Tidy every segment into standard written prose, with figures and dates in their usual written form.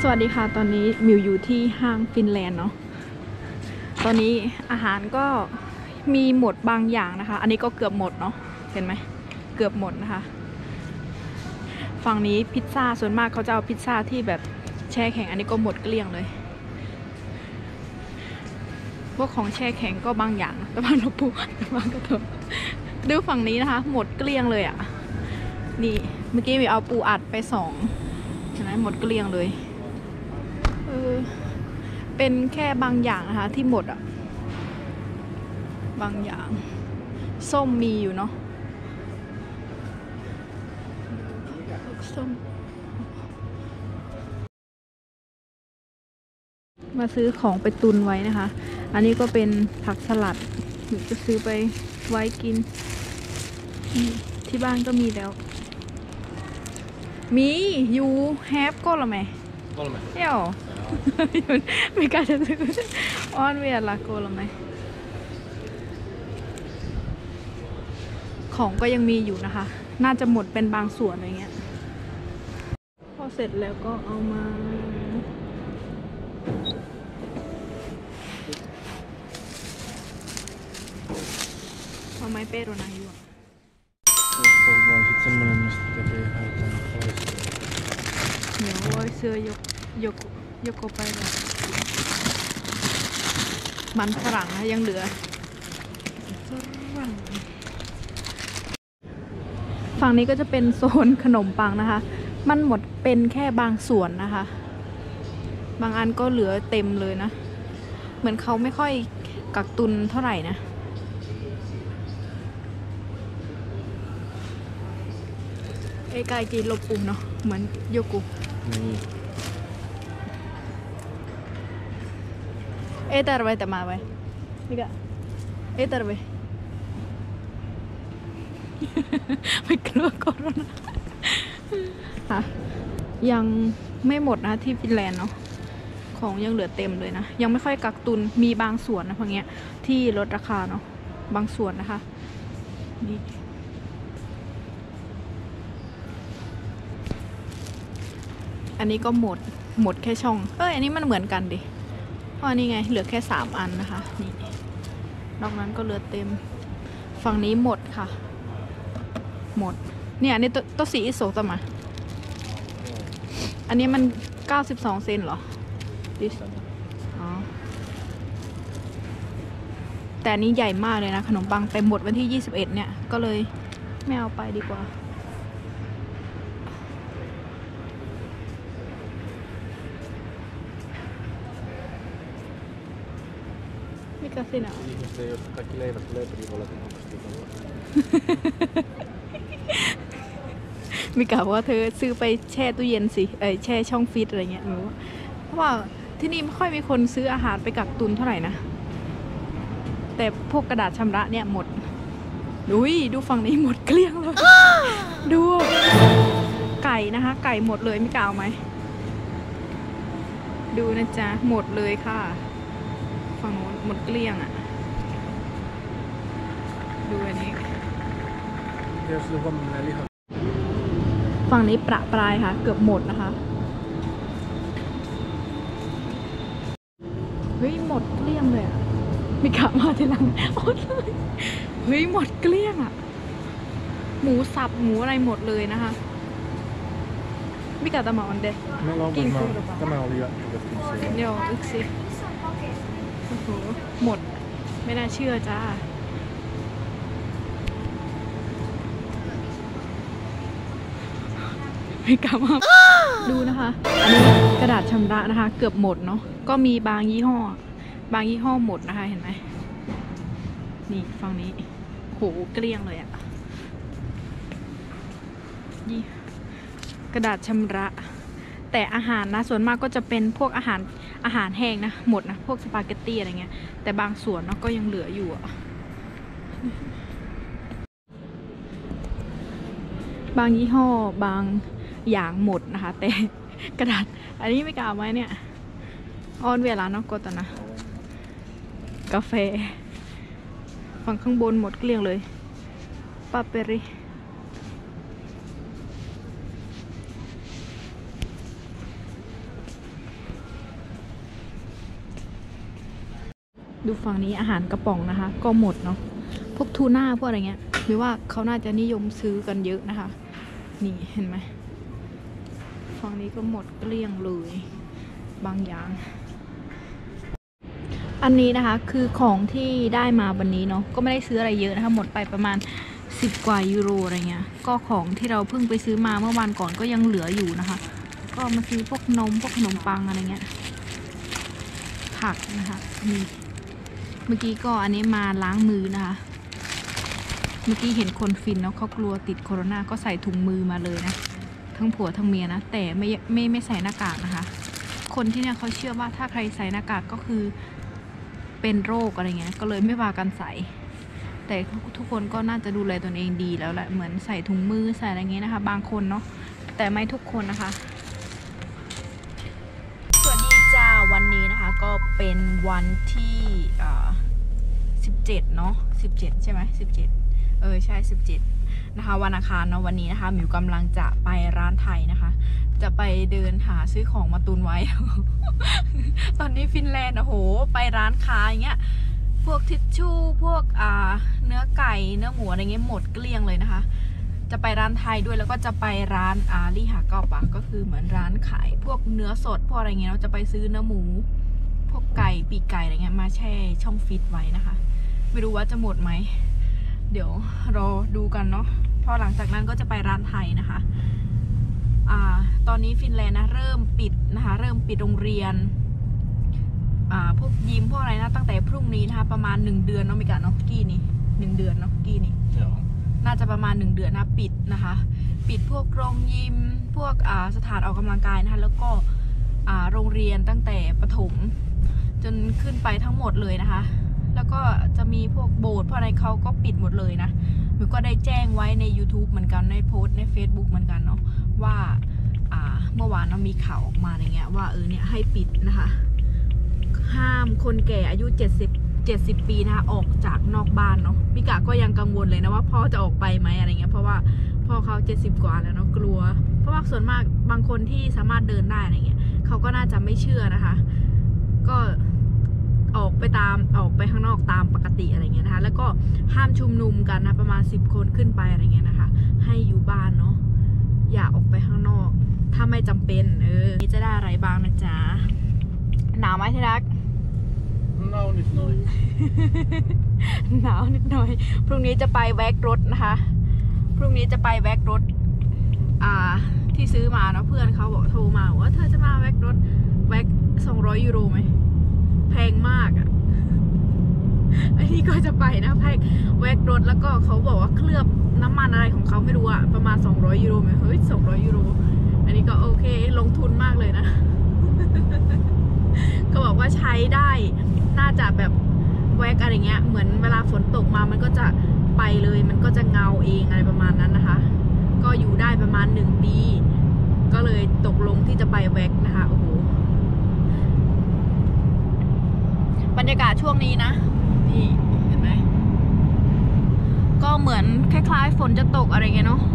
สวัสดีค่ะตอนนี้มิวอยู่ที่ห้างฟินแลนด์เนาะตอนนี้อาหารก็มีหมดบางอย่างนะคะอันนี้ก็เกือบหมดเนาะเห็นไหมเกือบหมดนะคะฝั่งนี้พิซซ่าส่วนมากเขาจะเอาพิซซ่าที่แบบแช่แข็งอันนี้ก็หมดเกลี้ยงเลยพวกของแช่แข็งก็บางอย่างแต่บางเราปูแต่บางก็ถูกดูฝั่งนี้นะคะหมดเกลี้ยงเลยอ่ะนี่เมื่อกี้มีเอาปูอัดไป2ใช่ไหมหมดเกลี้ยงเลยเป็นแค่บางอย่างนะคะที่หมดอ่ะบางอย่างส้มมีอยู่เนาะส้มมาซื้อของไปตุนไว้นะคะอันนี้ก็เป็นผักสลัดจะซื้อไปไว้กินที่บ้านก็มีแล้วมียูแฮปก็หรอไหมเดี๋ยวไม่กล้าจะซื้ออ้อนเวียละโกหรอไหมของก็ยังมีอยู่นะคะน่าจะหมดเป็นบางส่วนอะไรเงี้ยพอเสร็จแล้วก็เอามาเอาไม้เป้โรนาอยู่เดี๋ยวไว้เสื้อยกไปเลยมันฝรั่งนะยังเหลือฝั่งนี้ก็จะเป็นโซนขนมปังนะคะมันหมดเป็นแค่บางส่วนนะคะบางอันก็เหลือเต็มเลยนะเหมือนเขาไม่ค่อยกักตุนเท่าไหร่นะไกลๆจีนลบปุ่มเนาะเหมือนโยกุเตอร์ไว้แต่มาไว้นี่ก็เตอร์ไว้ไม่กลัวโควิดค่ะยังไม่หมดนะที่ฟินแลนด์เนาะของยังเหลือเต็มเลยนะยังไม่ค่อยกักตุนมีบางส่วนนะพวกเนี้ยที่ลดราคาเนาะบางส่วนนะคะนี่อันนี้ก็หมดแค่ช่องอันนี้มันเหมือนกันดิเพราะอันนี้ไงเหลือแค่3อันนะคะนี่นอกนั้นก็เหลือเต็มฝั่งนี้หมดค่ะหมดเนี่ยอันนี้ตัวสีอิโซตมาอันนี้มัน92 เซนเหรออ๋อแต่อันนี้ใหญ่มากเลยนะขนมปังไปหมดวันที่21เนี่ยก็เลยไม่เอาไปดีกว่าไม่กระสินะมีกล่าวว่าเธอซื้อไปแช่ตู้เย็นสิแช่ช่องฟรีซอะไรเงี้ยรู้เพราะว่าที่นี่ไม่ค่อยมีคนซื้ออาหารไปกักตุนเท่าไหร่นะแต่พวกกระดาษชำระเนี่ยหมดดูฝั่งนี้หมดเกลี้ยงเลยดูไก่นะคะไก่หมดเลยไม่กล่าวไหมดูนะจ๊ะหมดเลยค่ะฝั่งโน้นหมดเกลี้ยงอ่ะดูอันนี้ฝั่งนี้ประปรายค่ะเกือบหมดนะคะเฮ้ยหมดเกลี้ยงเลยอ่ะมีกะมาทีหลังหมดเลยเฮ้ยหมดเกลี้ยงอ่ะหมูสับหมูอะไรหมดเลยนะคะมีกะตะมาอันเดะกินคู่หรือเปล่าเดี๋ยวอึกสิโอ้โหหมดไม่น่าเชื่อจ้าไม่กล้ามาดูนะคะอันนี้กระดาษชำระนะคะเกือบหมดเนาะก็มีบางยี่ห้อหมดนะคะเห็นไหมนี่ฝั่งนี้โหเกลี้ยงเลยอะกระดาษชำระแต่อาหารนะส่วนมากก็จะเป็นพวกอาหารแห้งนะหมดนะพวกสปาเกตตี้อะไรเงี้ยแต่บางส่วนเนาะก็ยังเหลืออยู่อะบางยี่ห้อบางอย่างหมดนะคะแต่กระดาษอันนี้ไม่กล้าเอาไว้เนี่ยออนเวลาเนาะก็ตอนนะกาแฟฝั่งข้างบนหมดเกลี้ยงเลยปาเปริดูฝั่งนี้อาหารกระป๋องนะคะก็หมดเนาะพวกทูน่าพวกอะไรเงี้ยหรือว่าเขาน่าจะนิยมซื้อกันเยอะนะคะนี่เห็นไหมฝั่งนี้ก็หมดเกลี้ยงเลยบางอย่างอันนี้นะคะคือของที่ได้มาวันนี้เนาะก็ไม่ได้ซื้ออะไรเยอะนะคะหมดไปประมาณ10 กว่ายูโรอะไรเงี้ยก็ของที่เราเพิ่งไปซื้อมาเมื่อวันก่อนก็ยังเหลืออยู่นะคะก็มาซื้อพวกนมพวกขนมปังอะไรเงี้ยผักนะคะนี่เมื่อกี้ก็อันนี้มาล้างมือนะคะเมื่อกี้เห็นคนฟินเนาะเขากลัวติดโควิดก็ใส่ถุงมือมาเลยนะทั้งผัวทั้งเมียนะแต่ไม่ใส่หน้ากากนะคะคนที่เนี่ยเขาเชื่อว่าถ้าใครใส่หน้ากากก็คือเป็นโรคอะไรเงี้ยก็เลยไม่พากันใส่แต่ทุกคนก็น่าจะดูแลตนเองดีแล้วแหละเหมือนใส่ถุงมือใส่อะไรเงี้ยนะคะบางคนเนาะแต่ไม่ทุกคนนะคะสวัสดีจ้าวันนี้นะคะก็เป็นวันที่17เนาะ17ใช่ไหม17ใช่17นะคะวันอังคารเนาะวันนี้นะคะหมิวกำลังจะไปร้านไทยนะคะจะไปเดินหาซื้อของมาตุนไว้ ตอนนี้ฟินแลนด์โอ้โหไปร้านค้าอย่างเงี้ยพวกทิชชู่พวกเนื้อไก่เนื้อหมูอะไรเงี้ยหมดเกลี้ยงเลยนะคะจะไปร้านไทยด้วยแล้วก็จะไปร้านลี่หาเก้าปะก็คือเหมือนร้านขายพวกเนื้อสดพวกอะไรเงี้ยเราจะไปซื้อเนื้อหมูพวกไก่ปีกไก่อะไรเงี้ยมาแช่ช่องฟิตไว้นะคะไม่รู้ว่าจะหมดไหมเดี๋ยวรอดูกันเนาะพอหลังจากนั้นก็จะไปร้านไทยนะคะตอนนี้ฟินแลนด์นะเริ่มปิดนะคะเริ่มปิดโรงเรียนพวกยิมพวกอะไรนะตั้งแต่พรุ่งนี้นะคะประมาณ1 เดือนเนาะมิกะเนาะกี้นี่1 เดือนเนาะกี้นี่น่าจะประมาณ1 เดือนนะปิดนะคะปิดพวกโรงยิมพวกสถานออกกำลังกายนะคะแล้วก็โรงเรียนตั้งแต่ประถมจนขึ้นไปทั้งหมดเลยนะคะแล้วก็จะมีพวกโบสถ์พวกอะไรเขาก็ปิดหมดเลยนะมิวก็ได้แจ้งไว้ใน YouTube เหมือนกันในโพสต์ใน Facebook เหมือนกันเนาะว่าเมื่อวานเรามีข่าวออกมาอะไรเงี้ยว่าเนี่ยให้ปิดนะคะห้ามคนแก่อายุ70 ปีนะคะออกจากนอกบ้านเนาะมิกะก็ยังกังวลเลยนะว่าพ่อจะออกไปไหมอะไรเงี้ยเพราะว่าพ่อเขา70 กว่าแล้วเนาะกลัวเพราะว่าส่วนมากบางคนที่สามารถเดินได้อะไรเงี้ยเขาก็น่าจะไม่เชื่อนะคะก็ออกไปข้างนอกตามปกติอะไรเงี้ยนะคะแล้วก็ห้ามชุมนุมกันนะประมาณ10 คนขึ้นไปอะไรเงี้ยนะคะให้อยู่บ้านเนาะอย่าออกไปข้างนอกถ้าไม่จำเป็นนี่จะได้อะไรบ้างนะจ๊ะหนาวไหมที่รักหนาวนิดหน่อยหนาวนิดหน่อยพรุ่งนี้จะไปแวกรถนะคะพรุ่งนี้จะไปแวกรถที่ซื้อมาเนาะเพื่อนเขาบอกโทรมาว่าเธอจะมาแวกรถแวก200 ยูโรไหมแพงมากอ่ะอันนี้ก็จะไปนะแวกรถแล้วก็เขาบอกว่าเคลือบน้ำมันอะไรของเขาไม่รู้อะประมาณ200 ยูโรไหมเฮ้ย200 ยูโรอันนี้ก็โอเคลงทุนมากเลยนะ ก็บอกว่าใช้ได้น่าจะแบบแวกอะไรเงี้ยเหมือนเวลาฝนตกมามันก็จะไปเลยมันก็จะเงาเองอะไรประมาณนั้นนะคะก็อยู่ได้ประมาณ1 ปีก็เลยตกลงที่จะไปแวกนะคะโอ้โหบรรยากาศช่วงนี้นะนี่เห็นไหมก็เหมือนคล้ายๆฝนจะตกอะไรเงี้ยเนาะ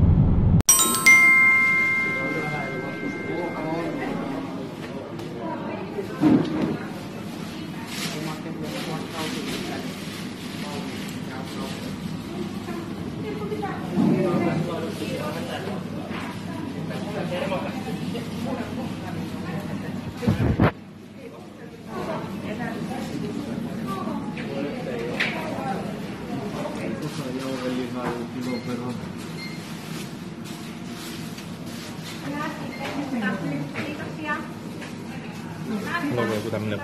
เราไปทำอะไรไป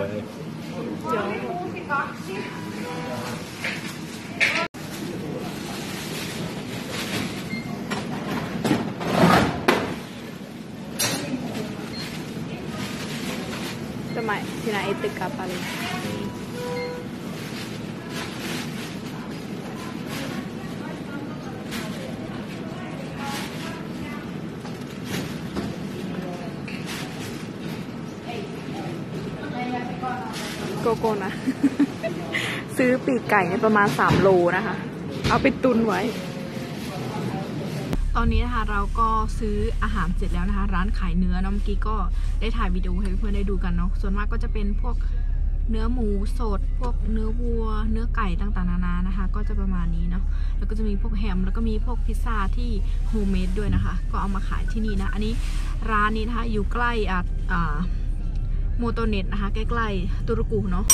Mai sina etik kapal.โกโก้นะ ซื้อปีกไก่ในประมาณ3 โลนะคะ เอาไปตุนไว้ ตอนนี้นะคะเราก็ซื้ออาหารเสร็จแล้วนะคะร้านขายเนื้อเมื่อกี้ก็ได้ถ่ายวิดีโอให้เพื่อนได้ดูกันเนาะส่วนมากก็จะเป็นพวกเนื้อหมูสดพวกเนื้อวัวเนื้อไก่ต่างๆนานานะคะ ก็จะประมาณนี้เนาะแล้วก็จะมีพวกแฮมแล้วก็มีพวกพิซซ่าที่โฮมเมดด้วยนะคะ ก็เอามาขายที่นี่นะอันนี้ร้านนี้นะคะอยู่ใกล้โมโตเน็ตนะคะใกล้ๆตุรกูเนาะ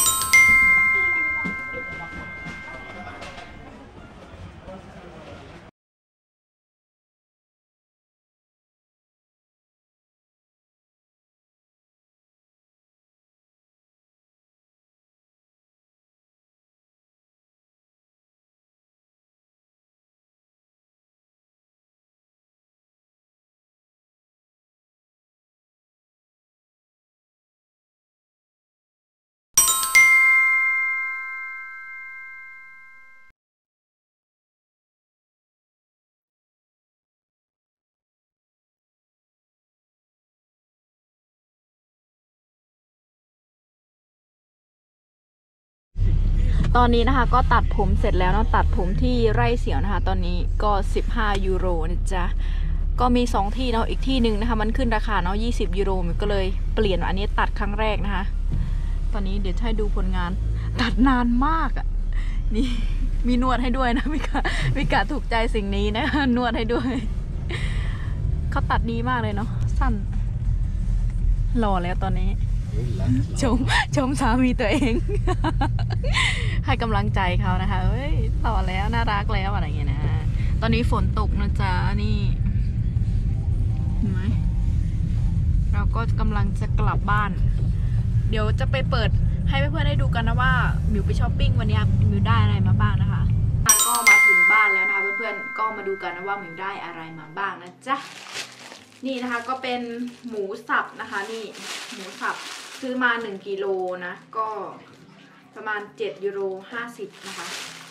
ตอนนี้นะคะก็ตัดผมเสร็จแล้วเนาะตัดผมที่ไร่เสียวนะคะตอนนี้ก็15 ยูโรนะจ๊ะก็มี2ที่เนาะอีกที่หนึ่งนะคะมันขึ้นราคาเนาะ20 ยูโรมันก็เลยเปลี่ยนอันนี้ตัดครั้งแรกนะคะตอนนี้เดี๋ยวให้ดูผลงานตัดนานมากอ่ะนี่มีนวดให้ด้วยนะมิกะถูกใจสิ่งนี้นะนวดให้ด้วยเขาตัดดีมากเลยเนาะสั้นหล่อแล้วตอนนี้ชมสามีตัวเอง ให้กำลังใจเขานะคะเฮ้ยหล่อแล้วน่ารักแล้วอะไรอย่างเงี้ยนะตอนนี้ฝนตกนะจ๊ะนี่เห็นไหมเราก็กำลังจะกลับบ้าน เดี๋ยวจะไปเปิดให้เพื่อนๆได้ดูกันนะว่ามิวไปช้อปปิ้งวันนี้มิวได้อะไรมาบ้างนะคะก็มาถึงบ้านแล้วนะคะเพื่อนๆก็มาดูกันนะว่ามิวได้อะไรมาบ้างนะจ๊ะนี่นะคะก็เป็นหมูสับนะคะนี่หมูสับซื้อมา1 กิโลนะก็ประมาณ7 ยูโร 50นะคะ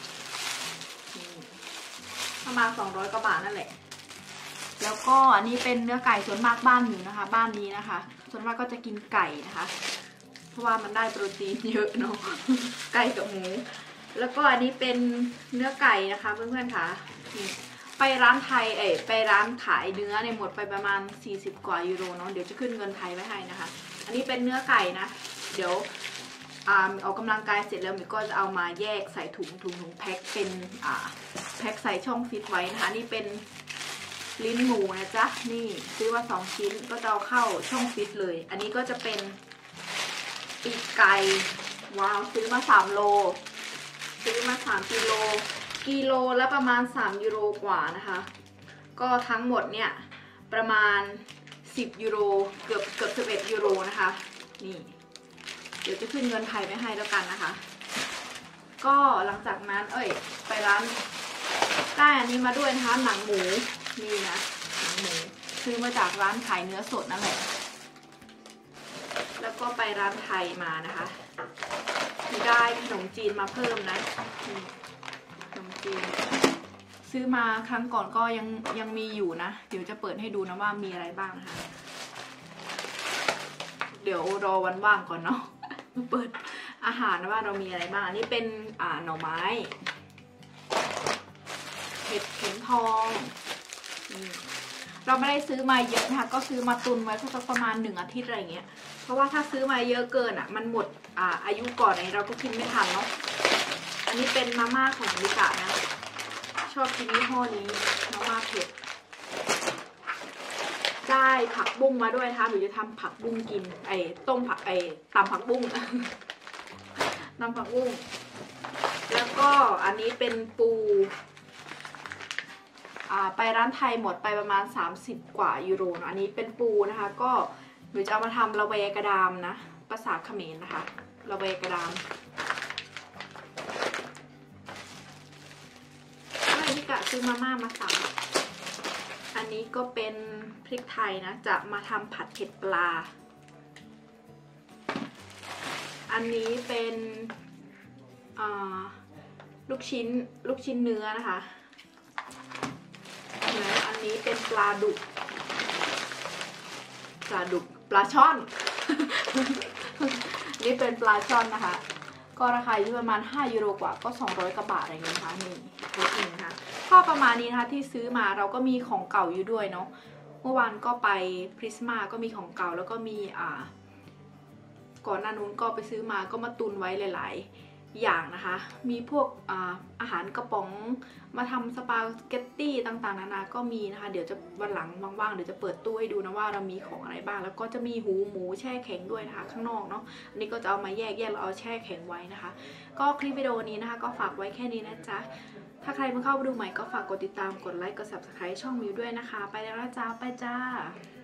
ประมาณ200 กว่าบาทนั่นแหละแล้วก็อันนี้เป็นเนื้อไก่ส่วนมากบ้านมิวนะคะบ้านนี้นะคะส่วนมากก็จะกินไก่นะคะเพราะว่ามันได้โปรตีนเยอะเนาะไก่กับหมูแล้วก็อันนี้เป็นเนื้อไก่นะคะเพื่อนๆค่ะไปร้านไทยไปร้านขายเนื้อเนี่ยหมดไปประมาณ40 กว่ายูโรเนาะเดี๋ยวจะขึ้นเงินไทยไว้ให้นะคะอันนี้เป็นเนื้อไก่นะเดี๋ยวออกกำลังกายเสร็จแล้วมิก็จะเอามาแยกใส่ถุงแพ็คเป็นแพ็คใส่ช่องฟิตไว้นะคะนี่เป็นลิ้นหมูนะจ๊ะนี่ซื้อมา2 ชิ้นก็จะเอาเข้าช่องฟิตเลยอันนี้ก็จะเป็นปีกไก่ว้าวซื้อมา3 โลซื้อมา3 กิโลละประมาณ3 ยูโรกว่านะคะก็ทั้งหมดเนี่ยประมาณ10 ยูโรเกือบ11 ยูโรนะคะนี่เดี๋ยวจะขึ้นเงินไทยไปให้แล้วกันนะคะก็หลังจากนั้นไปร้านได้อันนี้มาด้วยนะคะหนังหมูนี่นะหนังหมูซื้อมาจากร้านขายเนื้อสดนั่นแหละแล้วก็ไปร้านไทยมานะคะได้ขนมจีนมาเพิ่มนะขนมจีนซื้อมาครั้งก่อนก็ยังมีอยู่นะเดี๋ยวจะเปิดให้ดูนะว่ามีอะไรบ้างนะคะเดี๋ยวรอวันว่างก่อนเนาะเปิดอาหารนะว่าเรามีอะไรบ้างอันนี้เป็นหน่อไม้เห็ดเข็มทองเราไม่ได้ซื้อมาเยอะนะคะก็ซื้อมาตุนไว้สักประมาณ1 อาทิตย์อะไรเงี้ยเพราะว่าถ้าซื้อมาเยอะเกินมันหมดอายุก่อนเนี่ยเราก็กินไม่ทันเนาะอันนี้เป็นมาม่าของมิกะนะชอบกินยี่ห้อนี้มาม่าเผ็ดได้ผักบุ้งมาด้วยนะคะหรือจะทำผักบุ้งกินต้มผักตำผักบุ้งตำผักบุ้งแล้วก็อันนี้เป็นปูไปร้านไทยหมดไปประมาณ30 กว่ายูโรอันนี้เป็นปูนะคะก็หรือจะเอามาทำละเวกระดามนะภาษาเขมรนะคะละเวกระดามพี่กะซื้อมาม่ามาสั่งอันนี้ก็เป็นพริกไทยนะจะมาทำผัดเผ็ดปลาอันนี้เป็นลูกชิ้นเนื้อนะคะแล้วอันนี้เป็นปลาดุกปลาช่อน นี่เป็นปลาช่อนนะคะก็ราคาอยู่ประมาณ5 ยูโรกว่าก็200 กว่าบาทอะไรเงี้ยนะคะนี่ตัวจริงนะคะก็ประมาณนี้นะคะที่ซื้อมาเราก็มีของเก่าอยู่ด้วยเนาะเมื่อวานก็ไปพริสมาก็มีของเก่าแล้วก็มีก่อนหน้านู้นก็ไปซื้อมาก็มาตุนไว้หลายๆอย่างนะคะ มีพวกอาหารกระป๋องมาทำสปาเกตตี้ต่างๆนานาก็มีนะคะเดี๋ยวจะวันหลังว่างๆเดี๋ยวจะเปิดตู้ให้ดูนะว่าเรามีของอะไรบ้างแล้วก็จะมีหูหมูแช่แข็งด้วยนะคะข้างนอกเนาะอันนี้ก็จะเอามาแยกแล้วเอาแช่แข็งไว้นะคะ ก็คลิปวิดีโอนี้นะคะก็ฝากไว้แค่นี้นะจ๊ะถ้าใครเพิ่งเข้ามาดูใหม่ก็ฝากกดติดตามกดไลค์กด subscribe ช่องมิวด้วยนะคะไปแล้วนะจ๊ะไปจ้า